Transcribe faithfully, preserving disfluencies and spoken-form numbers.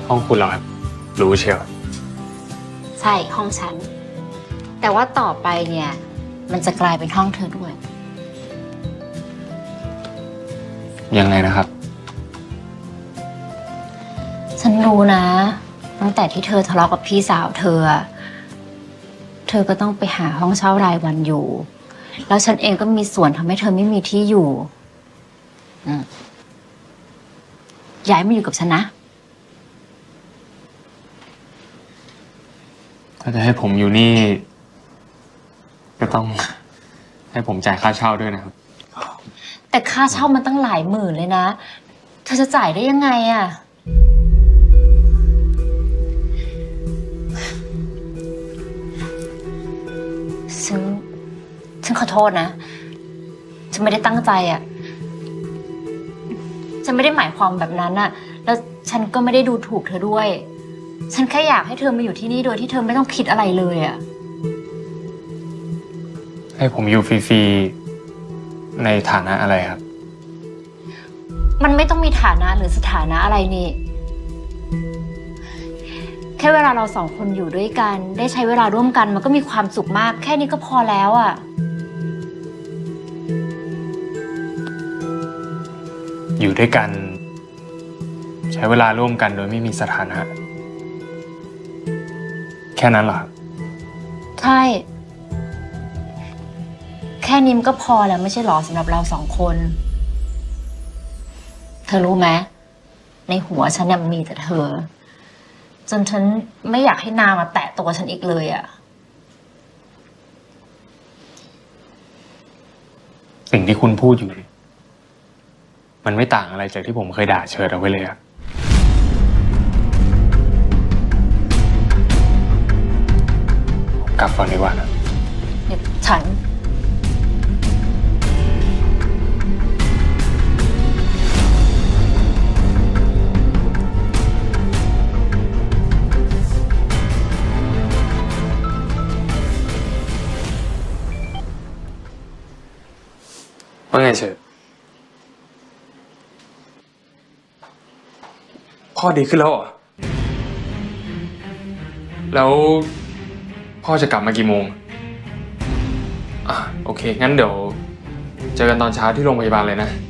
ห้องคุณเหรอครับรู้เชียวใช่ห้องฉันแต่ว่าต่อไปเนี่ยมันจะกลายเป็นห้องเธอด้วยยังไงนะครับฉันรู้นะตั้งแต่ที่เธอทะเลาะกับพี่สาวเธอเธอก็ต้องไปหาห้องเช่ารายวันอยู่แล้วฉันเองก็มีส่วนทำให้เธอไม่มีที่อยู่ย้ายมาอยู่กับฉันนะถ้าจะให้ผมอยู่นี่ก็ต้องให้ผมจ่ายค่าเช่าด้วยนะครับแต่ค่าเช่ามันตั้งหลายหมื่นเลยนะเธอจะจ่ายได้ยังไงอะฉันฉันขอโทษนะฉันไม่ได้ตั้งใจอะฉันไม่ได้หมายความแบบนั้นอะแล้วฉันก็ไม่ได้ดูถูกเธอด้วยฉันแค่อยากให้เธอมาอยู่ที่นี่โดยที่เธอไม่ต้องคิดอะไรเลยอะให้ผมอยู่ฟรีๆในฐานะอะไรครับมันไม่ต้องมีฐานะหรือสถานะอะไรนี่แค่เวลาเราสองคนอยู่ด้วยกันได้ใช้เวลาร่วมกันมันก็มีความสุขมากแค่นี้ก็พอแล้วอ่ะอยู่ด้วยกันใช้เวลาร่วมกันโดยไม่มีสถานะแค่นั้นเหรอครับใช่แค่นี้มันก็พอแล้วไม่ใช่หรอสำหรับเราสองคนเธอรู้ไหมในหัวฉันเนี่ยมีแต่เธอจนฉันไม่อยากให้นามาแตะตัวฉันอีกเลยอะสิ่งที่คุณพูดอยู่มันไม่ต่างอะไรจากที่ผมเคยด่าเชิดเอาไว้เลยอะกลับก่อนดีกว่านะฉันว่าไงเชิดพ่อดีขึ้นแล้วเหรอแล้วพ่อจะกลับมากี่โมงอ่ะโอเคงั้นเดี๋ยวเจอกันตอนเช้าที่โรงพยาบาลเลยนะ